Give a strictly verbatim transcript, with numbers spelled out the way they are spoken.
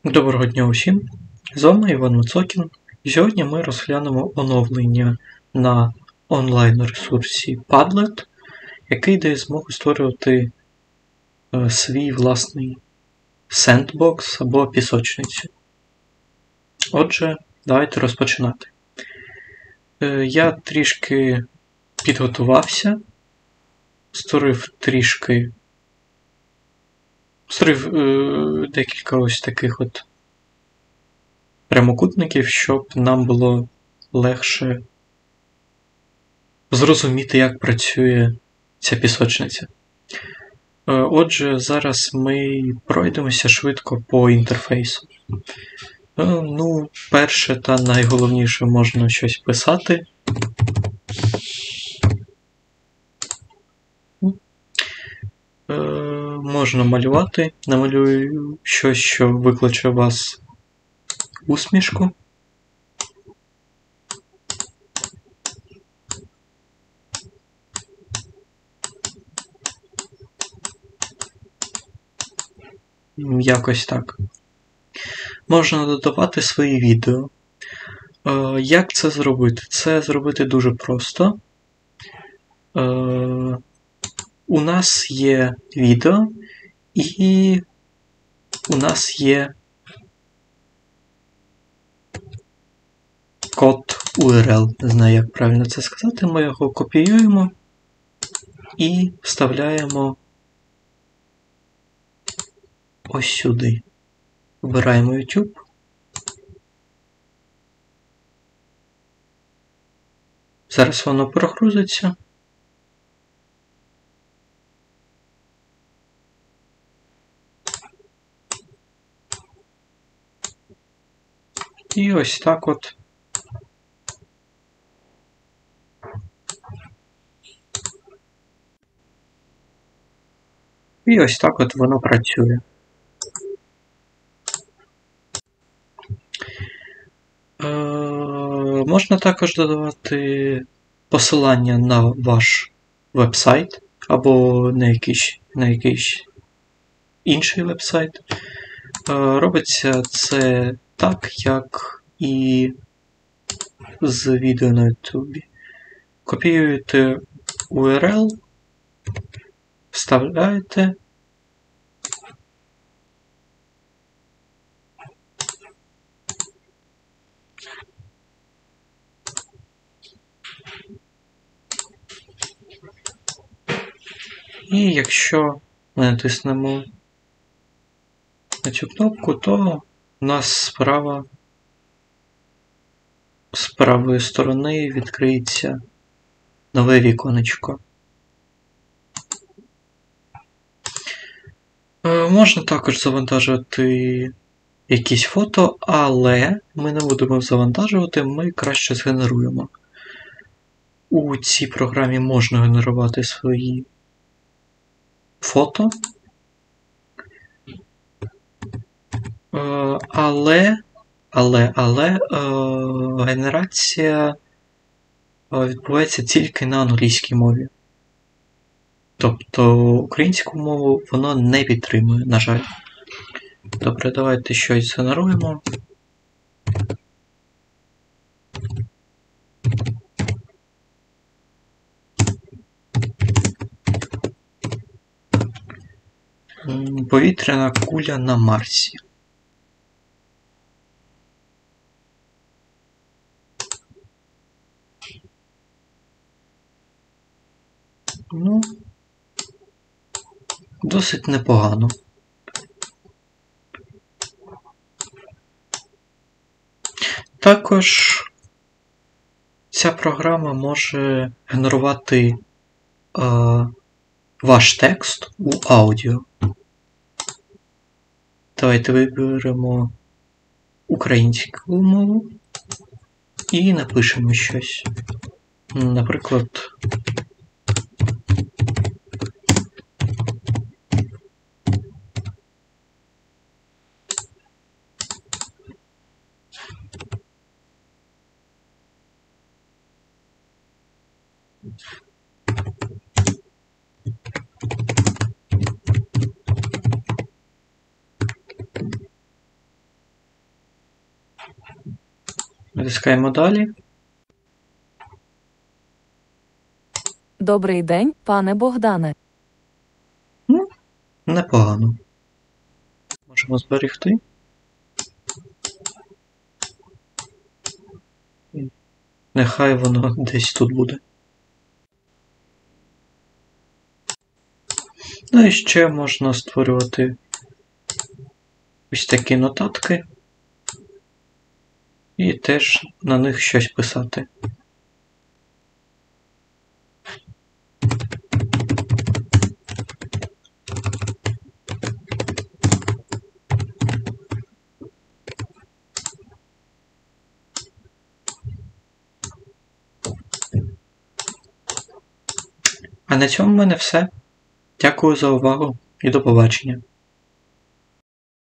Доброго дня усім! З вами Іван Мацокін, і сьогодні ми розглянемо оновлення на онлайн-ресурсі Padlet, який дає змогу створювати е, свій власний сендбокс або пісочницю. Отже, давайте розпочинати. Е, я трішки підготувався, створив трішки Створив е, декілька ось таких от прямокутників, щоб нам було легше зрозуміти, як працює ця пісочниця. Е, отже, зараз ми пройдемося швидко по інтерфейсу. Е, ну, перше та найголовніше, можна щось писати. Е, можна малювати. Намалюю щось, що викличе у вас усмішку. Якось так. Можна додавати свої відео. Е, як це зробити? Це зробити дуже просто. Е, у нас є відео, і у нас є код ю ар ел. Не знаю, як правильно це сказати. Ми його копіюємо і вставляємо ось сюди. Вибираємо YouTube. Зараз воно прогрузиться. І ось так от І ось так от воно працює. Е, можна також додавати посилання на ваш веб-сайт або на якийсь, на якийсь інший веб-сайт. Е, робиться це так, як і з відео на YouTube. Копіюєте ю ар ел, вставляєте, і якщо ми натиснемо на цю кнопку, то у нас справа з правої сторони відкриється нове віконечко. Е, можна також завантажувати якісь фото, але ми не будемо завантажувати, ми краще згенеруємо. У цій програмі можна генерувати свої фото, е, але, але, але е, генерація відбувається тільки на англійській мові. Тобто українську мову воно не підтримує, на жаль. Добре, давайте щось згенеруємо. Повітряна куля на Марсі. Ну, досить непогано. Також ця програма може генерувати е, ваш текст у аудіо. Давайте виберемо українську мову і напишемо щось. Наприклад, Натискаємо далі. Добрий день, пане Богдане. Ну, непогано. Можемо зберегти. Нехай воно десь тут буде. Ну і ще можна створювати ось такі нотатки. І теж на них щось писати. А на цьому в мене все. Дякую за увагу і до побачення.